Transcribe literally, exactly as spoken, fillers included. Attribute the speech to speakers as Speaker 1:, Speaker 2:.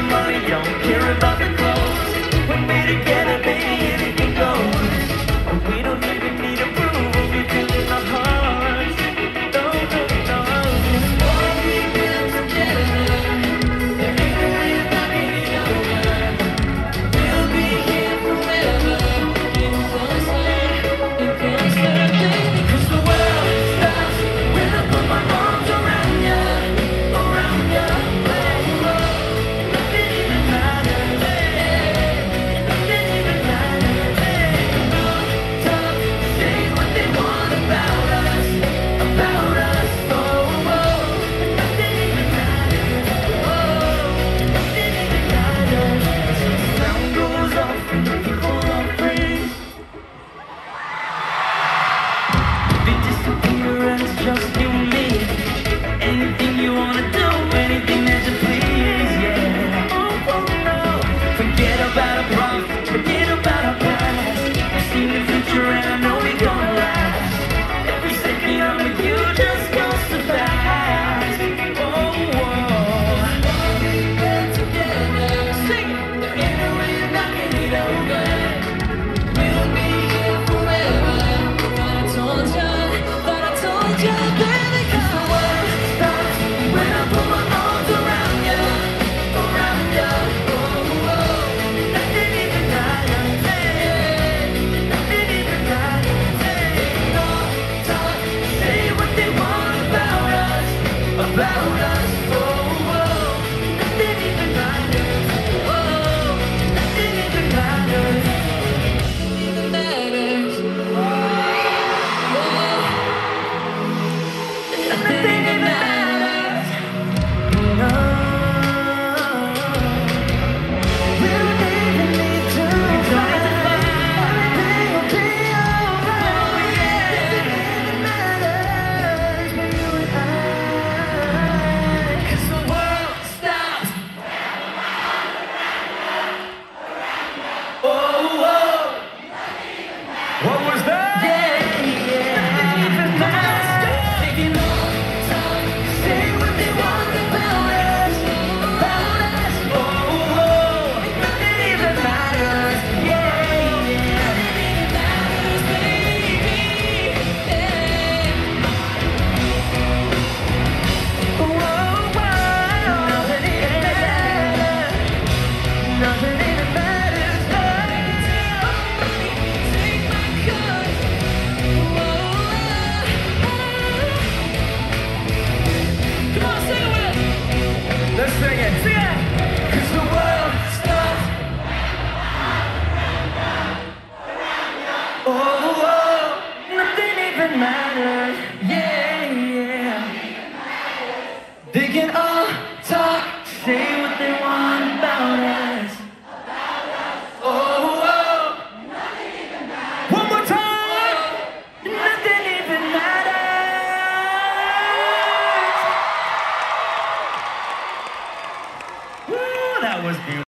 Speaker 1: money, don't care about the clothes. When we're together, baby, anything goes. We don't even need approval, we feel in our hearts. No, no, no. All we build together, there ain't no way of knocking it over. We'll be here forever, in concert, in concert, baby. 'Cause the world stops when I put my arms around you, around you. Nothing even matters, nothing even matters. Talk, say what they want about us, about us. Oh, oh, nothing even matters. Oh, nothing even matters. The sound goes off and the people are praised. They disappear and it's just you and me. Anything you wanna do, anything that you please, yeah. Oh, oh no, forget about our problems, forget about our past. I've seen the future and I know we're gonna last. Every second I'm with you just goes so fast. Oh, oh. Sing it. There ain't no way of knocking it over. We'll be here forever. But I told you, but I told you, baby, 'cause the world stops when I put my arms around you, around you. Oh, oh, nothing even matters, nothing even matters. No talk, say what they want about us, about us. Oh, oh, nothing even matters. Oh, nothing even matters. Even matters. Nothing even matters. No. We don't even need to fight. Everything will be alright. Nothing even matters but you and I. 'Cause the world stops. Oh, oh. What was that? Yeah, yeah. Nothing even matters. They can all talk, say what they want about us, about us. Oh, oh. Nothing even matters. Yeah, yeah. Nothing even matters, baby. Yeah. Oh, oh, oh. Nothing even matters. Nothing even matters. Take my card. Come on, sing it with us. Let's sing it. Sing it. 'Cause the world stops. Oh, oh, nothing even matters. Yeah, yeah. They can all talk, say what they want about us. Oh, oh. One more time. Nothing even matters. Woo, that was beautiful.